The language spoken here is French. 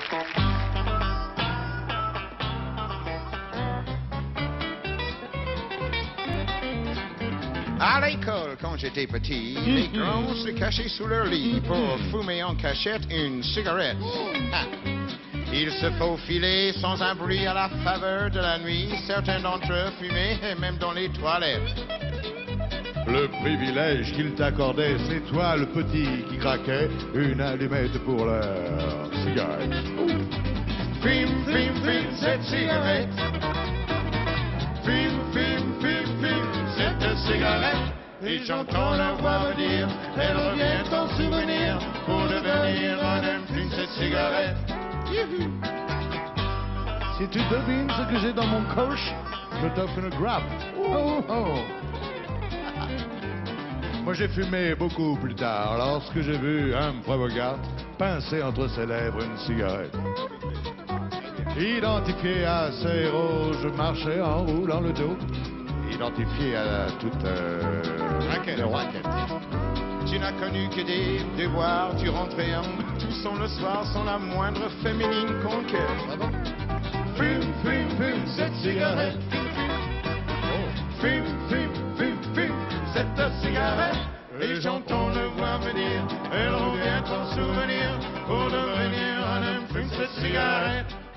À l'école, quand j'étais petit, les grands se cachaient sous leur lit pour fumer en cachette une cigarette. Ah. Ils se faufilaient sans un bruit à la faveur de la nuit. Certains d'entre eux fumaient, et même dans les toilettes. Le privilège qu'il t'accordait, c'est toi, le petit, qui craquait une allumette pour leur cigarette. Fume, fume, fume cette cigarette. Fume, fume, fume, fume cette cigarette. Et j'entends la voix me dire, elle revient en souvenir. Pour devenir un homme, fume cette cigarette. Si tu devines ce que j'ai dans mon coche, je t'offre une grappe. Oh, oh. Moi, j'ai fumé beaucoup plus tard, lorsque j'ai vu un provocate pincer entre ses lèvres une cigarette. Identifié à ses héros, je marchais en roulant le dos. Identifié à toute raquette. Tu n'as connu que des devoirs, tu rentrais en toussant le soir sans la moindre féminine conquête. Fume, fume, fume cette cigarette. Fume, fume, fume, fume cette cigarette. Et j'entends le voix me dire, elle revient en souvenir. Pour devenir un homme, fume cette cigarette.